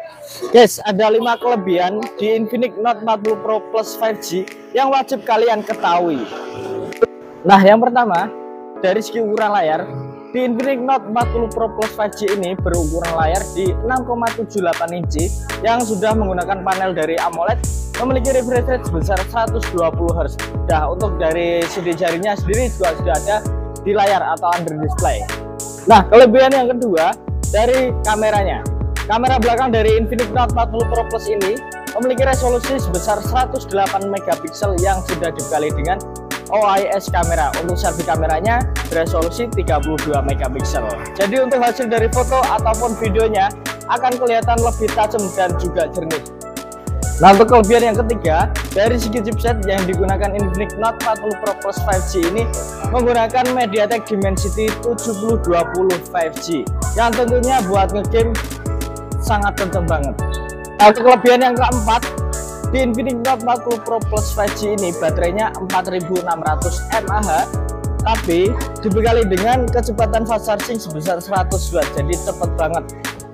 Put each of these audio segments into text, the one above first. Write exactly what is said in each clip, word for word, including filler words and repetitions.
Guys, ada lima kelebihan di Infinix Note empat puluh Pro Plus lima G yang wajib kalian ketahui. Nah, yang pertama, dari segi ukuran layar, di Infinix Note empat puluh Pro Plus lima G ini berukuran layar di enam koma tujuh delapan inci yang sudah menggunakan panel dari AMOLED, memiliki refresh rate sebesar seratus dua puluh hertz. Nah, untuk dari sidik jarinya sendiri juga sudah ada di layar atau under display. Nah, kelebihan yang kedua dari kameranya. Kamera belakang dari Infinix Note empat puluh Pro Plus ini memiliki resolusi sebesar seratus delapan megapiksel yang sudah dikali dengan O I S kamera. Untuk selfie kameranya beresolusi tiga puluh dua megapiksel. Jadi untuk hasil dari foto ataupun videonya akan kelihatan lebih tajam dan juga jernih. Nah, untuk kelebihan yang ketiga, dari segi chipset yang digunakan Infinix Note empat puluh Pro Plus lima G ini menggunakan MediaTek Dimensity tujuh nol dua nol lima G yang tentunya buat ngegame sangat kenceng banget. Nah, untuk kelebihan yang keempat, di Infinix Note empat puluh Pro Plus lima G ini baterainya empat ribu enam ratus mAh, tapi dibekali dengan kecepatan fast charging sebesar seratus watt, jadi cepet banget.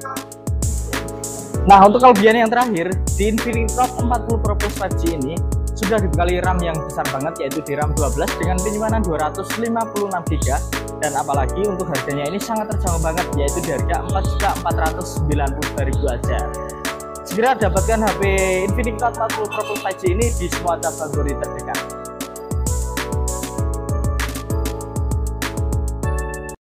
Nah, untuk kelebihan yang terakhir, di Infinix Note empat puluh Pro Plus lima G ini sudah dibekali RAM yang besar banget, yaitu di RAM dua belas dengan penyimpanan dua ratus lima puluh enam giga, dan apalagi untuk harganya ini sangat terjangkau banget, yaitu di harga empat juta empat ratus sembilan puluh dua ribu aja. Segera dapatkan H P Infinix Note empat puluh Pro Plus lima G ini di semua kategori terdekat.